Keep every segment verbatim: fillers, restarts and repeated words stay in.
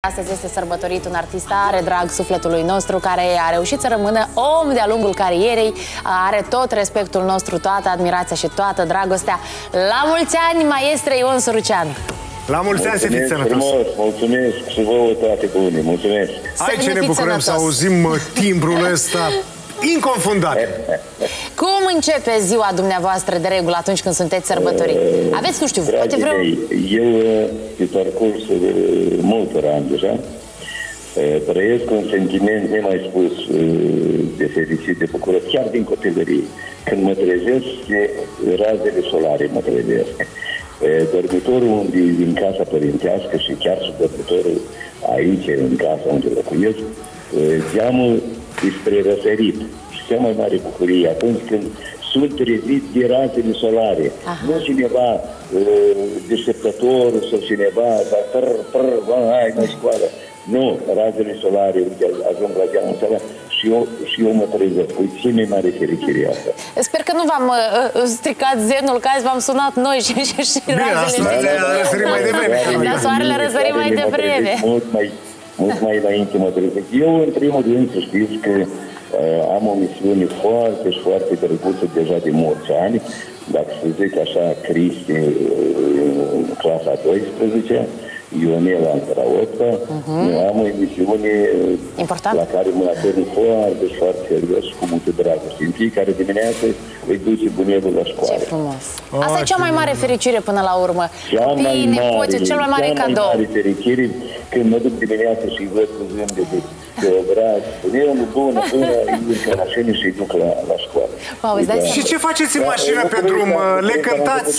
Astăzi este sărbătorit un artist are drag sufletului nostru, care a reușit să rămână om de-a lungul carierei, are tot respectul nostru, toată admirația și toată dragostea. La mulți ani, maestre Ion Suruceanu! La mulți ani, să fiți sănătos! Mulțumesc și vouă toate bune, mulțumesc! Hai, ce ne bucurăm să auzim timbrul ăsta inconfundabil! Cum începe ziua dumneavoastră de regulă atunci când sunteți sărbătoriți? Aveți, nu știu, poate vreo... Eu, pe parcursul multor ani deja, trăiesc un sentiment nemai spus de fericit, de bucuros, chiar din copilărie. Când mă trezesc, razele solare mă trezesc. Dormitorul din casa părintească și chiar și dormitorul aici, în casa unde locuiesc, geamul spre răsărit. Și cea mai mare bucurie atunci când sunt treziți de razele solare. Aha. Nu cineva uh, deșteptător sau cineva, dar prr, prr, hai, la școală. Nu, razele solare, uite, ajung la geamul ăla și eu, și eu mă trezesc. Uite, ce mai mare fericire asta. Sper că nu v-am uh, stricat zenul, că azi v-am sunat noi și, și, și bine, razele... Bine, asta a răsărit mai devreme. Dar soarele răsărit mai devreme. Mult mai, mult mai înainte mă trezesc. Eu, în primul rând, să știți că am o misiune foarte și foarte drăguță deja de mulți ani, dacă să zic așa, Cristi în clasa a douăsprezecea, Ionela în clasa a opta, uh-huh. Am o emisiune important, la care mă atârn foarte și foarte serios și cu multă dragoste. În fiecare dimineață îi duce bunelul la școală. Ce frumos! Asta e cea mai mare fericire până la urmă. Copiii, nepoții, cel mai mare cadou. Cea mai mare fericire când mă duc dimineața și văd cu zâmbete de obraz, bunelul, bună, bună, îi în mașină și îi duc la, la școală. Wow, da. Și ce faceți în mașină pe drum? Le cântați?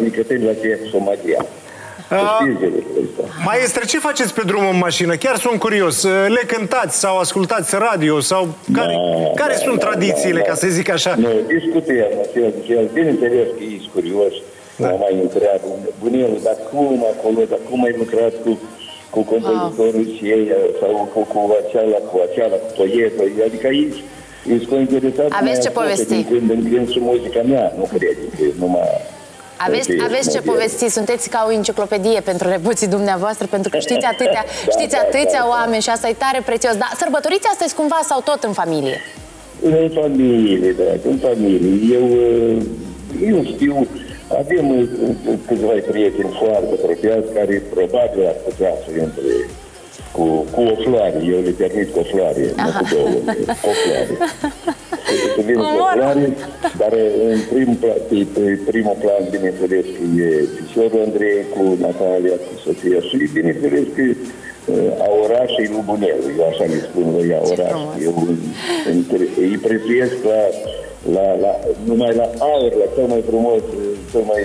Maestre, ce faceți pe drum în mașină? Chiar sunt curios. Le cântați sau ascultați radio? Sau care, da, care da, sunt da, tradițiile, da, ca să zic așa? Nu, discutăm. Bineînțeles că ești curios. Da. Mă mai întreabă, bunelul, dar cum acolo, dar cum ai lucrat cu, cu compozitorul wow. și ei, sau cu, cu aceala, cu aceala, cu poetul, adică aici ești interesat. Aveți ce povesti? Din când în când și muzica mea, nu cred că numai... Aveți, aveți ce povesti, sunteți ca o enciclopedie pentru nepoții dumneavoastră, pentru că știți atâtea, da, știți atâția da, oameni și asta e tare prețios. Dar sărbătoriți astăzi cumva sau tot în familie? În familie, da, în familie. Eu, eu știu, avem câțiva prieteni foarte apropiați care probabil ar putea să intre cu, cu o floare. Eu le permit cu o floare, nu cu două, cu o floare. Să vin cu o floare, dar în prim, pe, pe primul plan, bineînțeles, că e Fișorul Andrei cu Natalia, cu Sofia și bineînțeles că Aura și lui Bunel, eu așa le spun lui Aura. Eu îi prețuiesc la, la, la, numai la aur, la cel mai frumos, cel mai,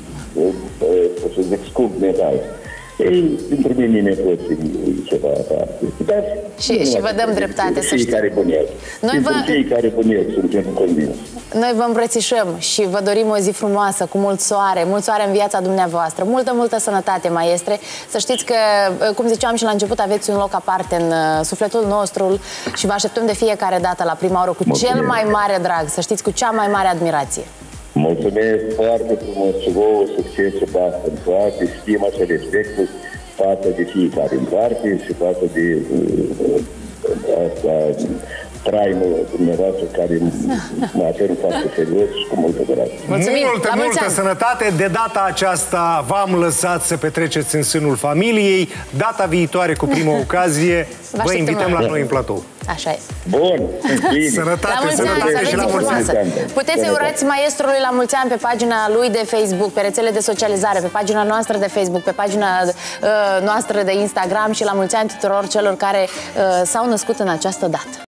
să zic, scump metal. Ei, pentru mine nepoții ceva aparte. Dar și, și vă dăm dreptate, să știți. Fiecare bunel. Noi vă... Fiecare bunel, suntem convins. Noi vă îmbrățișăm și vă dorim o zi frumoasă, cu mult soare, mult soare în viața dumneavoastră, multă, multă sănătate, maestre. Să știți că, cum ziceam și la început, aveți un loc aparte în sufletul nostru și vă așteptăm de fiecare dată la prima oră cu Mulțumesc. Cel mai mare drag, să știți, cu cea mai mare admirație. Mulțumesc foarte frumos și vouă, succes și pace în toate, stima și respectul față de fiecare în parte și față de uh, asta, trainul dumneavoastră care mă atârn foarte serios și cu multă dragă. Multă, multă sănătate! De data aceasta v-am lăsat să petreceți în sânul familiei. Data viitoare, cu prima ocazie, vă invităm la noi în platou. Așa e. Bun, bine. Sănătate, la sănătate ani, și la mulți ani. Puteți să-i urați maestrului la mulți ani pe pagina lui de Facebook, pe rețele de socializare, pe pagina noastră de Facebook, pe pagina uh, noastră de Instagram și la mulți ani tuturor celor care uh, s-au născut în această dată.